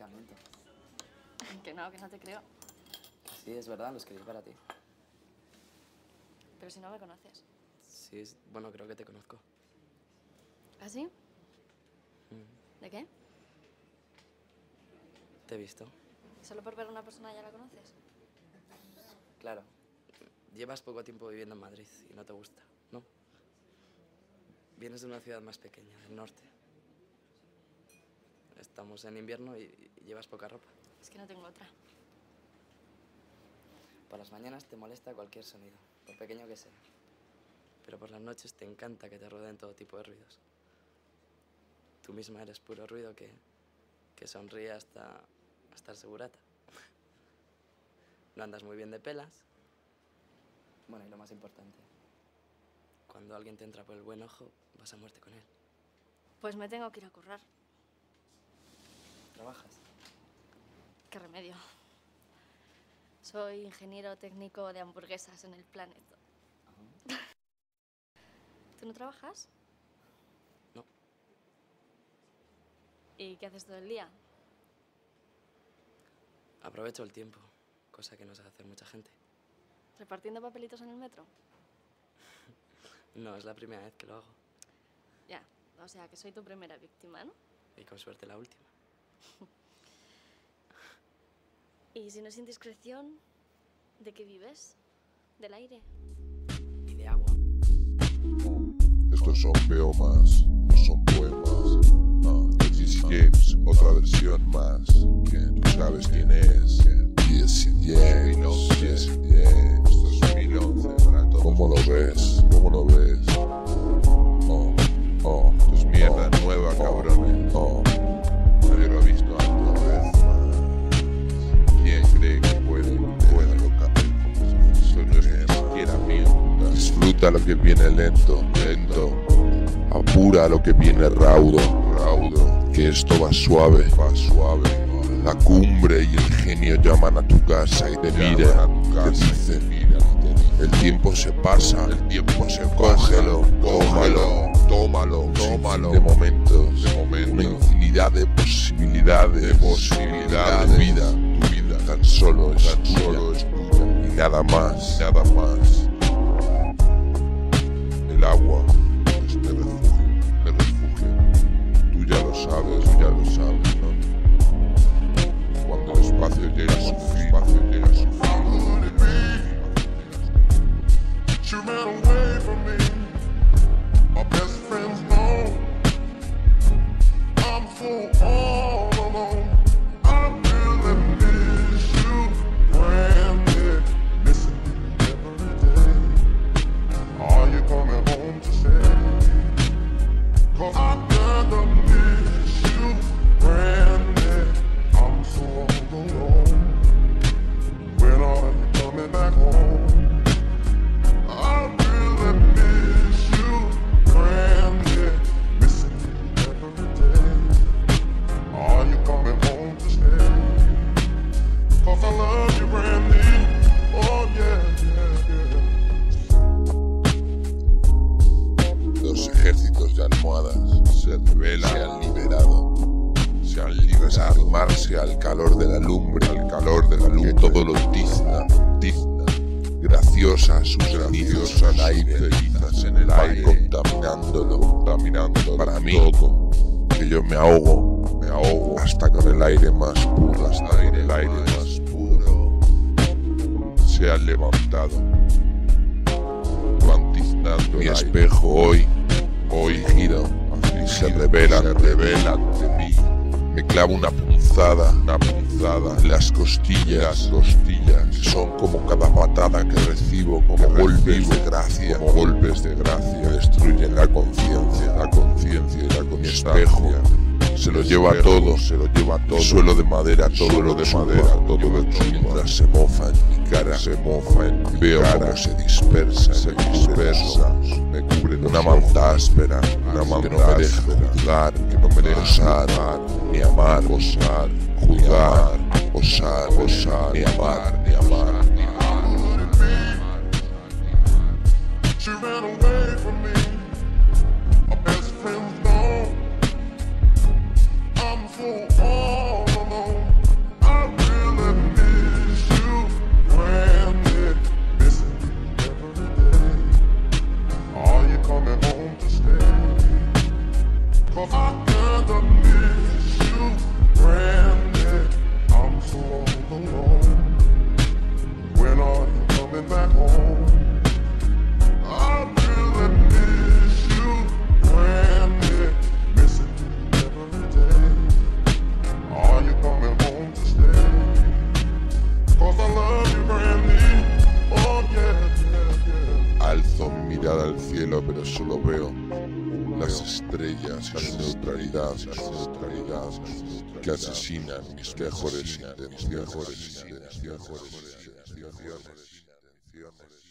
miento. Que no te creo. Sí, es verdad, lo escribí para ti. Pero si no me conoces. Sí, bueno, creo que te conozco. ¿Ah, sí? ¿De qué? Te he visto. ¿Solo por ver a una persona ya la conoces? Claro. Llevas poco tiempo viviendo en Madrid y no te gusta, ¿no? Vienes de una ciudad más pequeña, del norte. Estamos en invierno y llevas poca ropa. Es que no tengo otra. Por las mañanas te molesta cualquier sonido, por pequeño que sea. Pero por las noches te encanta que te rodeen todo tipo de ruidos. Tú misma eres puro ruido que sonríe hasta el segurata. No andas muy bien de pelas. Bueno, y lo más importante, cuando alguien te entra por el buen ojo, vas a muerte con él. Pues me tengo que ir a currar. ¿Trabajas? ¿Qué remedio? Soy ingeniero técnico de hamburguesas en el Planet. ¿Tú no trabajas? No. ¿Y qué haces todo el día? Aprovecho el tiempo, cosa que no sabe hacer mucha gente. ¿Repartiendo papelitos en el metro? No, es la primera vez que lo hago. Ya, o sea que soy tu primera víctima, ¿no? Y con suerte la última. Y si no es indiscreción, ¿de qué vives? ¿Del aire? Y de agua. Estos son poemas, no son poemas. GC Games, otra versión más. Tú sabes quién es. Jesse James, Jesse James. Esto es 2011 para todos. ¿Cómo lo ves? ¿Cómo lo ves? Esto es mierda nueva, cabrones. Nadie lo ha visto alguna vez. ¿Quién cree que puede tocar? Eso no es ni siquiera mío. Disfruta lo que viene lento, lento. Apura lo que viene raudo, raudo. Que esto va suave, va suave. La cumbre y el genio llaman a tu casa y te miran, te dicen. El tiempo se pasa, el tiempo se cógelo, tómalo, tómalo, tómalo. De momentos, una infinidad de posibilidades, de vida. Tu vida tan solo es tuya y nada más, nada más. El agua es mi refugio. Tú ya lo sabes, ¿no? Cuando el espacio llega a su fin, She ran away from me. My best friend's gone. I'm so all alone. I really miss you, Brandy. Missing you every day. Are you coming home to stay? 'Cause I gotta miss you, Brandy. I'm so all alone. When are you coming back home? I really miss you, Brandy. Missing you every day. Are you coming home to stay? 'Cause I love you, Brandy. Oh yeah, yeah, yeah. Los ejércitos de almohadas se rebelan, se han liberado. Arrimarse al calor de la lumbre, que todo lo tizna, graciosa sus cenizas al aire, contaminándolo, para mí, que yo me ahogo, hasta con el aire más puro, se ha levantado, van tiznando mi espejo hoy giro, se revela ante mí. Me clavo una punzada en las costillas, que son como cada patada que recibo, como golpes de gracia, que destruyen la conciencia y la constancia. Mi espejo se lo lleva todo, suelo de madera, todo de chumba, mientras se mofa en mi cara, veo cómo se dispersa, me cubre una manta áspera, que no me deja juzgar, que no me deja osar, ni amar, juzgar, osar, ni amar. She ran away from me. My best friend's gone. I'm so all alone. solo veo las estrellas y su neutralidad que asesinan mis mejores intenciones.